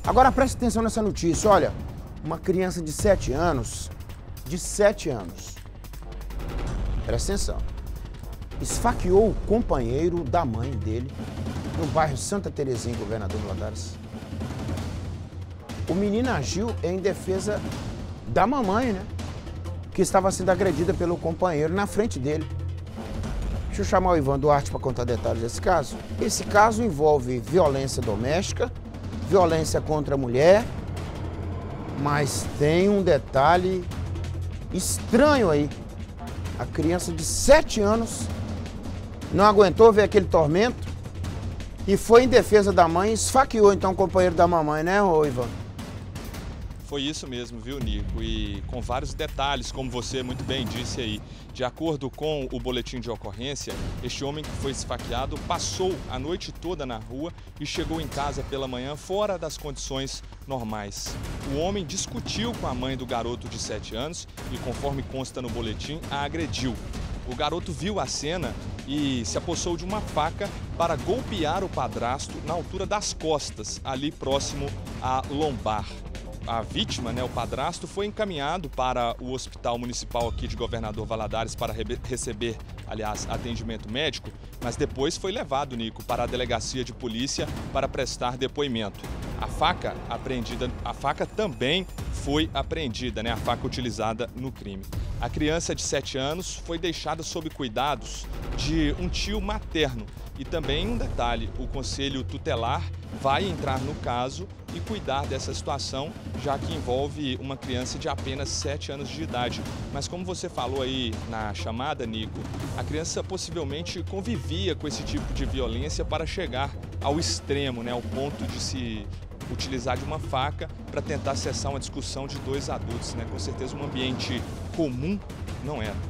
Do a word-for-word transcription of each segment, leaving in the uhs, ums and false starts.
Agora preste atenção nessa notícia, olha, uma criança de sete anos, de sete anos, presta atenção, esfaqueou o companheiro da mãe dele no bairro Santa Terezinha, Governador Valadares. O menino agiu em defesa da mamãe, né? Que estava sendo agredida pelo companheiro na frente dele. Deixa eu chamar o Ivan Duarte para contar detalhes desse caso. Esse caso envolve violência doméstica, violência contra a mulher, mas tem um detalhe estranho aí. A criança de sete anos não aguentou ver aquele tormento e foi em defesa da mãe e esfaqueou então o companheiro da mamãe, né, ô Ivan? Foi isso mesmo, viu, Nico? E com vários detalhes, como você muito bem disse aí. De acordo com o boletim de ocorrência, este homem que foi esfaqueado passou a noite toda na rua e chegou em casa pela manhã fora das condições normais. O homem discutiu com a mãe do garoto de sete anos e, conforme consta no boletim, a agrediu. O garoto viu a cena e se apossou de uma faca para golpear o padrasto na altura das costas, ali próximo à lombar. A vítima, né, o padrasto, foi encaminhado para o Hospital Municipal aqui de Governador Valadares para receber, aliás, atendimento médico, mas depois foi levado, Nico, para a delegacia de polícia para prestar depoimento. A faca apreendida, a faca também foi apreendida, né, a faca utilizada no crime. A criança de sete anos foi deixada sob cuidados de um tio materno. E também um detalhe, o Conselho Tutelar vai entrar no caso e cuidar dessa situação, já que envolve uma criança de apenas sete anos de idade. Mas como você falou aí na chamada, Nico, a criança possivelmente convivia com esse tipo de violência para chegar ao extremo, né, ao ponto de se utilizar de uma faca para tentar cessar uma discussão de dois adultos, né? Com certeza um ambiente comum não era.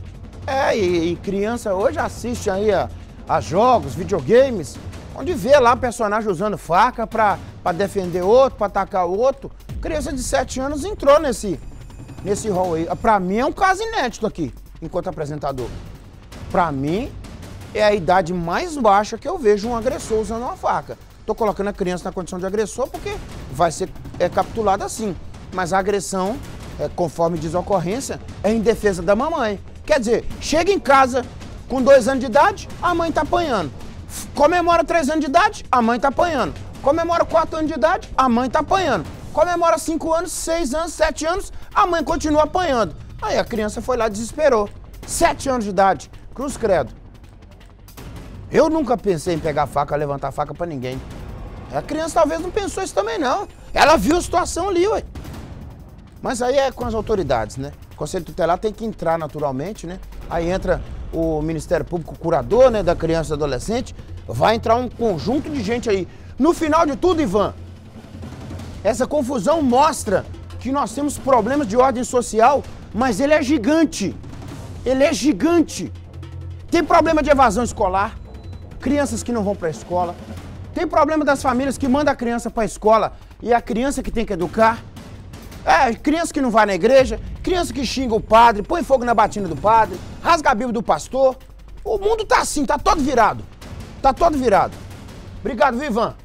É, e, e criança hoje assiste aí a, a jogos, videogames, onde vê lá personagem usando faca para defender outro, para atacar o outro. Criança de sete anos entrou nesse, nesse rol aí. Para mim é um caso inédito aqui, enquanto apresentador. Para mim é a idade mais baixa que eu vejo um agressor usando uma faca. Tô colocando a criança na condição de agressor porque vai ser é, capturada assim. Mas a agressão, é, conforme diz a ocorrência, é em defesa da mamãe. Quer dizer, chega em casa com dois anos de idade, a mãe tá apanhando. Comemora três anos de idade, a mãe tá apanhando. Comemora quatro anos de idade, a mãe tá apanhando. Comemora cinco anos, seis anos, sete anos, a mãe continua apanhando. Aí a criança foi lá e desesperou. Sete anos de idade, cruz credo. Eu nunca pensei em pegar a faca, levantar a faca pra ninguém. A criança talvez não pensou isso também, não. Ela viu a situação ali, ué. Mas aí é com as autoridades, né? O Conselho Tutelar tem que entrar naturalmente, né? Aí entra o Ministério Público Curador, né, da criança e adolescente. Vai entrar um conjunto de gente aí. No final de tudo, Ivan, essa confusão mostra que nós temos problemas de ordem social, mas ele é gigante. Ele é gigante. Tem problema de evasão escolar, crianças que não vão para a escola. Tem problema das famílias que mandam a criança para a escola e é a criança que tem que educar. É, criança que não vai na igreja, criança que xinga o padre, põe fogo na batina do padre, rasga a Bíblia do pastor. O mundo tá assim, tá todo virado. Tá todo virado. Obrigado, Vivan.